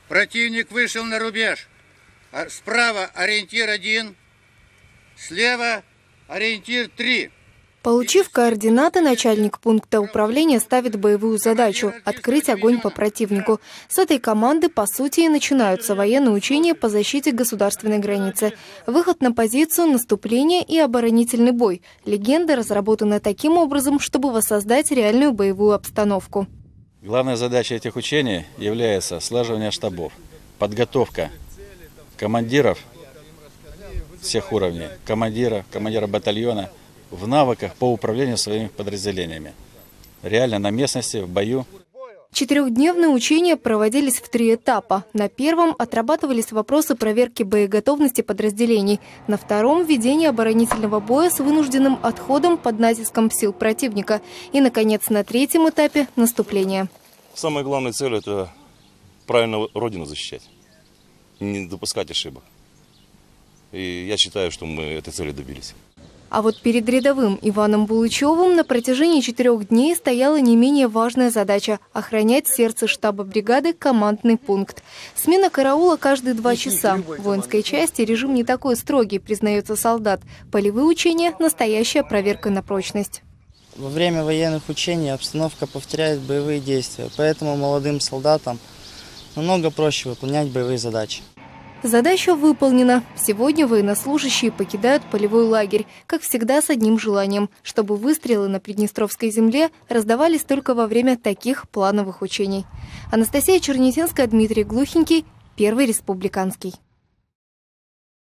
Противник вышел на рубеж. Справа ориентир 1, слева ориентир 3. Получив координаты, начальник пункта управления ставит боевую задачу – открыть огонь по противнику. С этой команды, по сути, и начинаются военные учения по защите государственной границы. Выход на позицию, наступление и оборонительный бой. Легенда разработана таким образом, чтобы воссоздать реальную боевую обстановку. Главная задача этих учений является слаживание штабов, подготовка командиров всех уровней, командира батальона, в навыках по управлению своими подразделениями. Реально на местности, в бою. Четырехдневные учения проводились в 3 этапа. На первом отрабатывались вопросы проверки боеготовности подразделений. На втором – ведение оборонительного боя с вынужденным отходом под натиском сил противника. И, наконец, на 3-м этапе – наступление. Самая главная цель – это правильно Родину защищать, не допускать ошибок. И я считаю, что мы этой цели добились. А вот перед рядовым Иваном Булычевым на протяжении 4 дней стояла не менее важная задача – охранять сердце штаба бригады командный пункт. Смена караула каждые 2 часа. В воинской части режим не такой строгий, признается солдат. Полевые учения – настоящая проверка на прочность. Во время военных учений обстановка повторяет боевые действия, поэтому молодым солдатам намного проще выполнять боевые задачи. Задача выполнена. Сегодня военнослужащие покидают полевой лагерь, как всегда с одним желанием, чтобы выстрелы на Приднестровской земле раздавались только во время таких плановых учений. Анастасия Чернетинская, Дмитрий Глухенький, Первый республиканский.